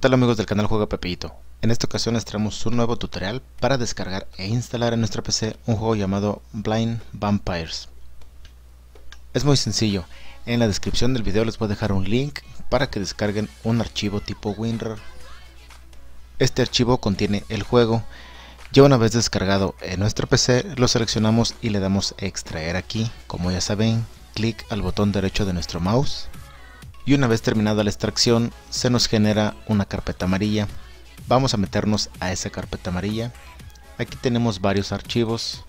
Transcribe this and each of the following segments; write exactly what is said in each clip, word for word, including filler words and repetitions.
tal amigos del canal Juega Pepito? En esta ocasión les traemos un nuevo tutorial para descargar e instalar en nuestra P C un juego llamado Blind Vampires. Es muy sencillo, en la descripción del video les voy a dejar un link para que descarguen un archivo tipo WinRAR. Este archivo contiene el juego. Ya una vez descargado en nuestra P C lo seleccionamos y le damos extraer aquí. Como ya saben, clic al botón derecho de nuestro mouse. Y una vez terminada la extracción se nos genera una carpeta amarilla. Vamos a meternos a esa carpeta amarilla. Aquí tenemos varios archivos.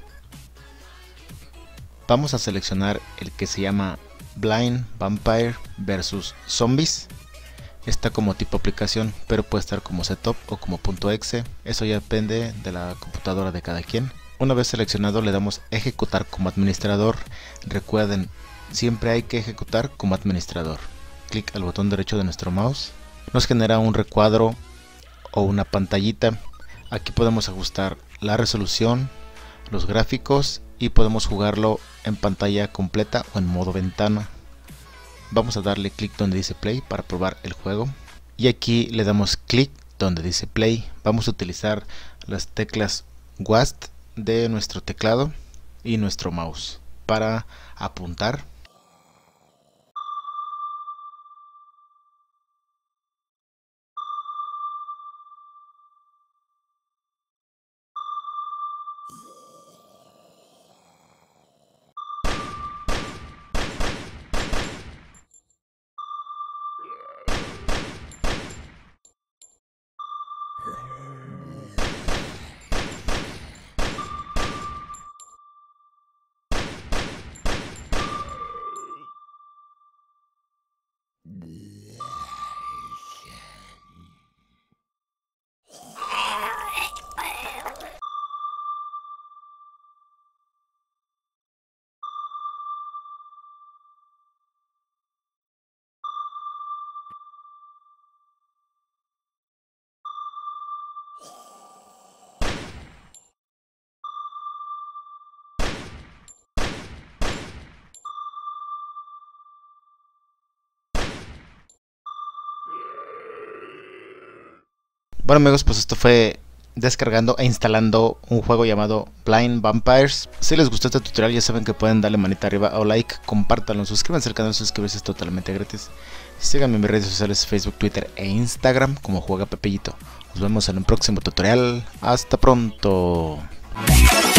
Vamos a seleccionar el que se llama Blind Vampire versus Zombies. Está como tipo aplicación, pero puede estar como setup o como .exe. Eso ya depende de la computadora de cada quien. Una vez seleccionado le damos ejecutar como administrador. Recuerden, siempre hay que ejecutar como administrador. Clic al botón derecho de nuestro mouse, nos genera un recuadro o una pantallita. Aquí podemos ajustar la resolución, los gráficos y podemos jugarlo en pantalla completa o en modo ventana. Vamos a darle clic donde dice play para probar el juego y aquí le damos clic donde dice play. Vamos a utilizar las teclas W A S D de nuestro teclado y nuestro mouse para apuntar. Bueno amigos, pues esto fue descargando e instalando un juego llamado Blind Vampires. Si les gustó este tutorial ya saben que pueden darle manita arriba o like, compártanlo, suscríbanse al canal, suscribirse es totalmente gratis. Síganme en mis redes sociales Facebook, Twitter e Instagram como Juega Pepito. Nos vemos en un próximo tutorial. Hasta pronto.